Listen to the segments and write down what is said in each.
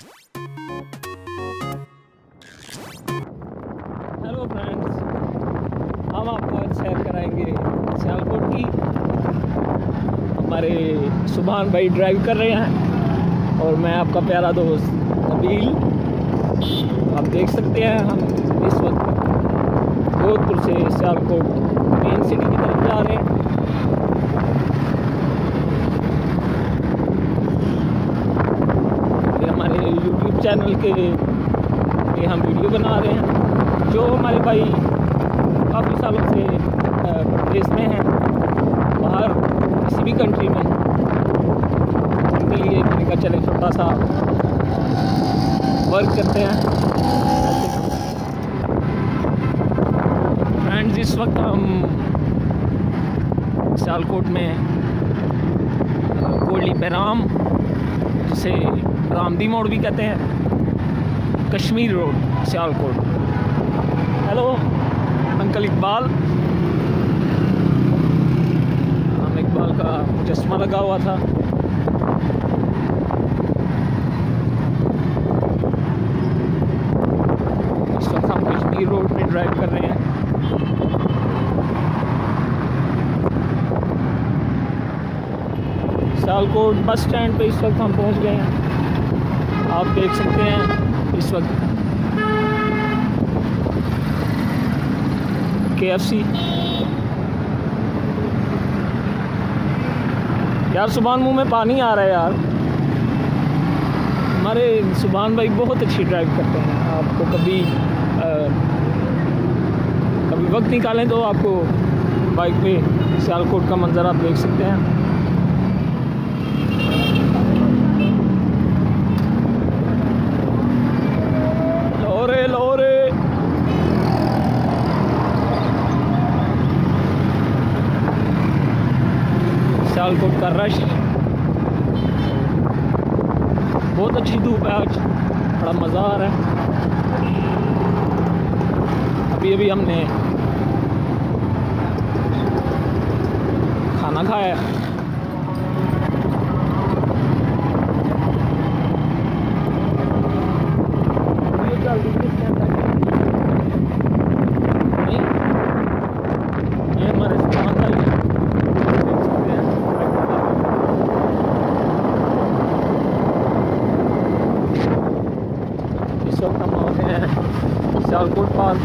Hello friends, हम आपको आज सैर कराएंगे सियालकोट की। हमारे सुभान भाई ड्राइव कर रहे हैं और मैं आपका प्यारा दोस्त नबील। आप देख सकते हैं हम इस वक्त जोधपुर से सियालकोट मेन सिटी की तरफ जा रहे हैं। ये हमारे यूट्यूब चैनल के लिए हम वीडियो बना रहे हैं। जो हमारे भाई काफ़ी सालों से प्रदेश में हैं, बाहर किसी भी कंट्री में, उनके लिए मैंने कहा चले छोटा सा वर्क करते हैं। फ्रेंड्स, इस वक्त हम सियालकोट में कोटली पैराम, जिसे रामदी मोड़ भी कहते हैं, Kashmir road Sialkot. Hello uncle Iqbal. हम इकबाल का चश्मा लगा हुआ था। इस वक्त हम कश्मीर रोड पे ड्राइव कर रहे हैं। सियालकोट बस स्टैंड पे इस वक्त हम पहुंच गए हैं। आप देख सकते हैं इस वक्त KFC। यार सुभान, मुंह में पानी आ रहा है यार। हमारे सुभान भाई बहुत अच्छी ड्राइव करते हैं। आपको कभी वक्त निकालें तो आपको बाइक पे सियालकोट का मंजर आप देख सकते हैं। लोरे सियालकोट का रश, बहुत अच्छी धूप है आज, बड़ा मज़ा आ रहा है। अभी हमने खाना खाया है। सियालकोट पार्क,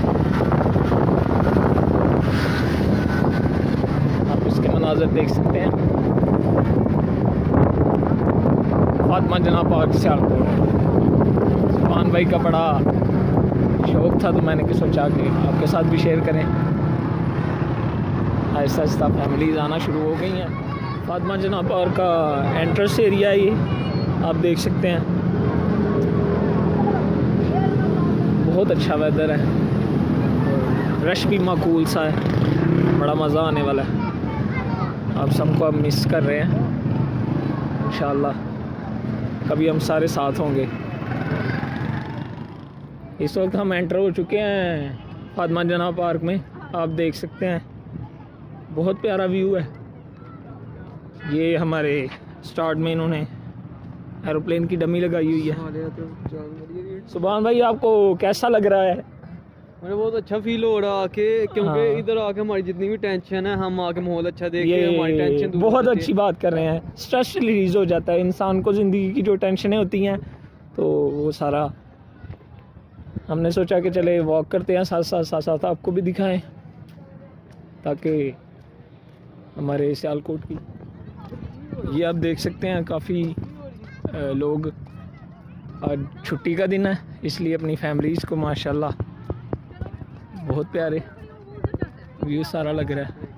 आप इसके मनाज़र देख सकते हैं। फातिमा जना पार्क सियालकोट। सुभान भाई का बड़ा शौक़ था तो मैंने सोचा कि आपके साथ भी शेयर करें। आहिस्ता आहिस्ता फैमिलीज़ आना शुरू हो गई हैं। फातिमा जना पार्क का एंट्रेंस एरिया है ये, आप देख सकते हैं। बहुत अच्छा वेदर है, रश भी माकूल सा है, बड़ा मज़ा आने वाला है। आप सबको अब मिस कर रहे हैं। इंशाअल्लाह कभी हम सारे साथ होंगे। इस वक्त हम एंटर हो चुके हैं फातिमा जना पार्क में। आप देख सकते हैं बहुत प्यारा व्यू है। ये हमारे स्टार्ट में इन्होंने एरोप्लेन की डमी लगाई हुई है। सुभान भाई, आपको कैसा लग रहा है? मुझे बहुत अच्छा फील हो रहा आके, क्योंकि इधर आके हमारी जितनी भी टेंशन है, हम आके माहौल अच्छा देख के हमारी टेंशन दूर बहुत अच्छी बात कर रहे हैं। स्ट्रेस रिलीज हो जाता है इंसान को, ज़िंदगी की जो टेंशनें होती हैं तो वो सारा। हमने सोचा कि चले वॉक करते हैं, साथ आपको भी दिखाएं, ताकि हमारे सियालकोट की, ये आप देख सकते हैं काफ़ी लोग, आज छुट्टी का दिन है इसलिए अपनी फैमिलीज़ को माशाल्लाह बहुत प्यारे व्यू सारा लग रहा है।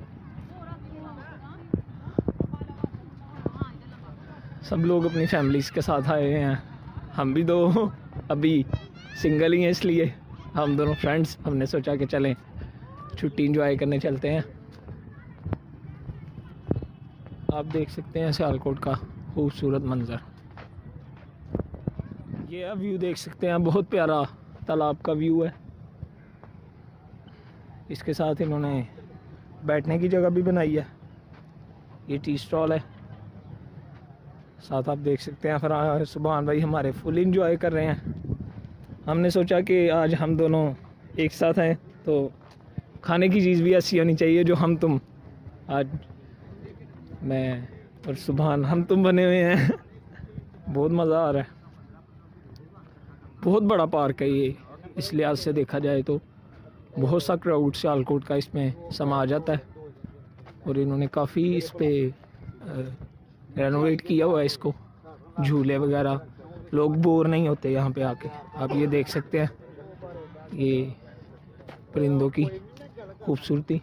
सब लोग अपनी फैमिलीज़ के साथ आए हैं। हम भी दो अभी सिंगल ही हैं, इसलिए हम दोनों फ्रेंड्स हमने सोचा कि चलें छुट्टी एंजॉय करने चलते हैं। आप देख सकते हैं सियालकोट का खूबसूरत मंज़र। ये आप व्यू देख सकते हैं, बहुत प्यारा तालाब का व्यू है। इसके साथ इन्होंने बैठने की जगह भी बनाई है। ये टी स्टॉल है, साथ आप देख सकते हैं फरहान सुभान भाई हमारे फुल इंजॉय कर रहे हैं। हमने सोचा कि आज हम दोनों एक साथ हैं तो खाने की चीज़ भी ऐसी होनी चाहिए जो हम तुम, आज मैं और सुभान हम तुम बने हुए हैं। बहुत मज़ा आ रहा है। बहुत बड़ा पार्क है ये, इस लिहाज से देखा जाए तो बहुत सा क्राउड सियालकोट का इसमें समा जाता है और इन्होंने काफ़ी इस पर रेनोवेट किया हुआ है इसको, झूले वगैरह, लोग बोर नहीं होते यहाँ पे आके। आप ये देख सकते हैं ये परिंदों की खूबसूरती।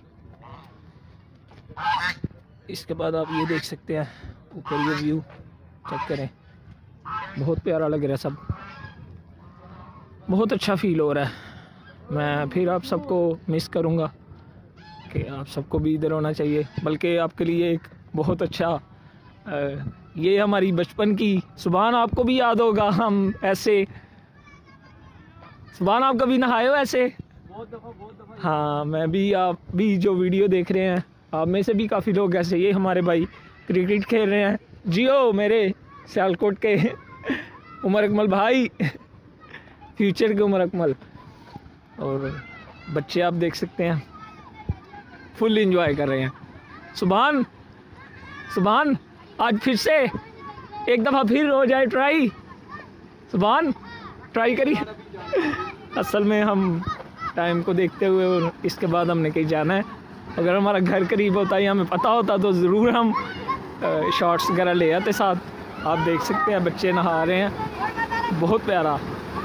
इसके बाद आप ये देख सकते हैं ऊपर ये व्यू चेक करें, बहुत प्यारा लग रहा है सब, बहुत अच्छा फील हो रहा है। मैं फिर आप सबको मिस करूँगा कि आप सबको भी इधर होना चाहिए, बल्कि आपके लिए एक बहुत अच्छा ये हमारी बचपन की, सुभान आपको भी याद होगा हम ऐसे, सुभान आप कभी नहाए हो ऐसे? बहुत दफ़ा। हाँ मैं भी, आप भी जो वीडियो देख रहे हैं आप में से भी काफ़ी लोग ऐसे, ये हमारे भाई क्रिकेट खेल रहे हैं, जियो मेरे सियालकोट के उमर अकमल भाई, फ्यूचर के उमर अकमल। और बच्चे आप देख सकते हैं फुल एंजॉय कर रहे हैं। सुभान सुभान आज फिर से एक दफ़ा फिर हो जाए ट्राई, सुभान ट्राई करिए। असल में हम टाइम को देखते हुए और इसके बाद हमने कहीं जाना है, अगर हमारा घर करीब होता या हमें पता होता तो ज़रूर हम शॉर्ट्स वगैरह ले आते साथ। आप देख सकते हैं बच्चे नहा रहे हैं, बहुत प्यारा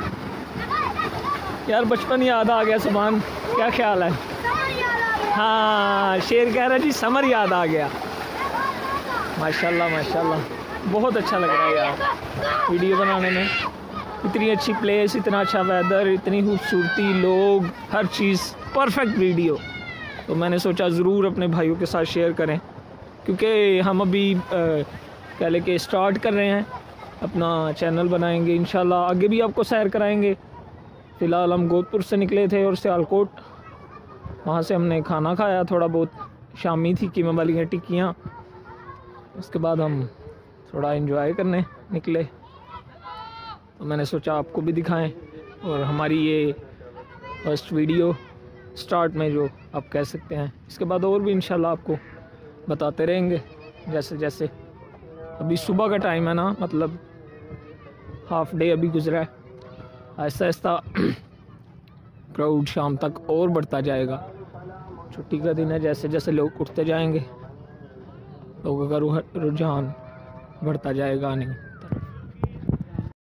यार, बचपन याद आ गया। सुभान क्या ख्याल है? हाँ शेर कह रहा जी समर याद आ गया। माशाल्लाह माशाल्लाह बहुत अच्छा लग रहा है यार वीडियो बनाने में, इतनी अच्छी प्लेस, इतना अच्छा वेदर, इतनी खूबसूरती, लोग, हर चीज़ परफेक्ट वीडियो। तो मैंने सोचा ज़रूर अपने भाइयों के साथ शेयर करें, क्योंकि हम अभी कह लें कि स्टार्ट कर रहे हैं, अपना चैनल बनाएंगे इंशाल्लाह, आगे भी आपको सैर कराएंगे। फ़िलहाल हम गोदपुर से निकले थे और सियालकोट, वहाँ से हमने खाना खाया, थोड़ा बहुत शामी थी कीमा वाली टिक्कियाँ, उसके बाद हम थोड़ा एंजॉय करने निकले। तो मैंने सोचा आपको भी दिखाएं, और हमारी ये फर्स्ट वीडियो स्टार्ट में जो आप कह सकते हैं, इसके बाद और भी इंशाल्लाह आपको बताते रहेंगे जैसे जैसे। अभी सुबह का टाइम है ना, मतलब हाफ डे अभी गुजरा है, आहिस्ता आहिस्ता क्राउड शाम तक और बढ़ता जाएगा। छुट्टी का दिन है, जैसे जैसे लोग उठते जाएंगे लोगों का रुझान बढ़ता जाएगा। नहीं